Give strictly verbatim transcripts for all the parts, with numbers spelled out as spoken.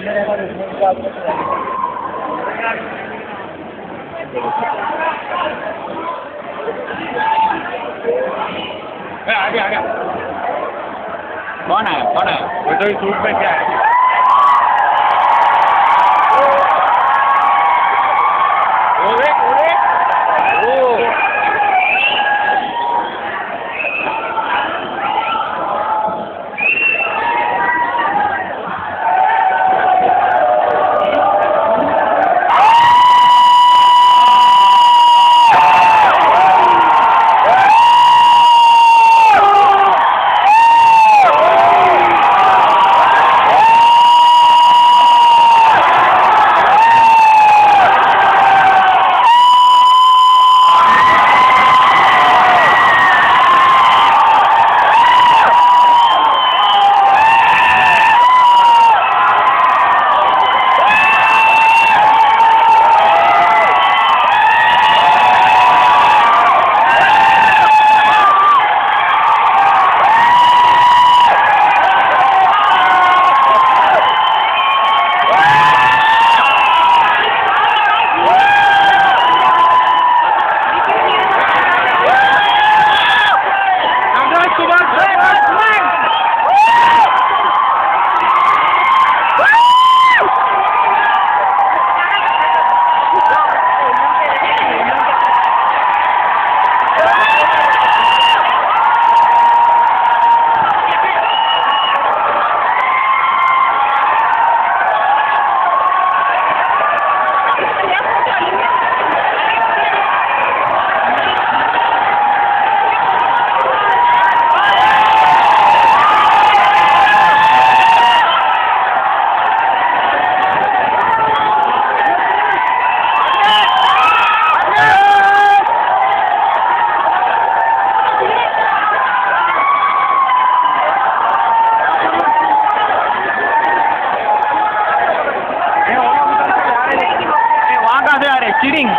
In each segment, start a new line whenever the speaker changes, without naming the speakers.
आ गया आ गया। कौन है कौन है? वो तो सूट में क्या है? चीटिंग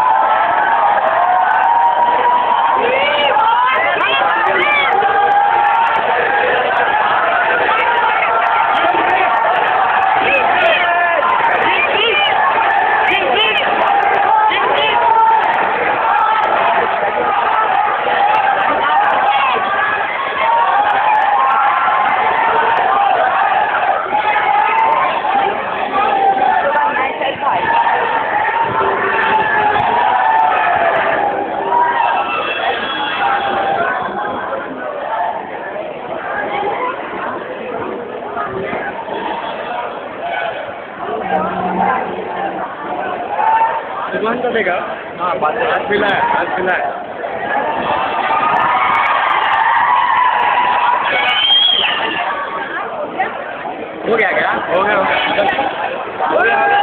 दुकान का देगा। हाँ बात आज मिला है आज मिला है। हो गया क्या? हो गया हो गया हो गया।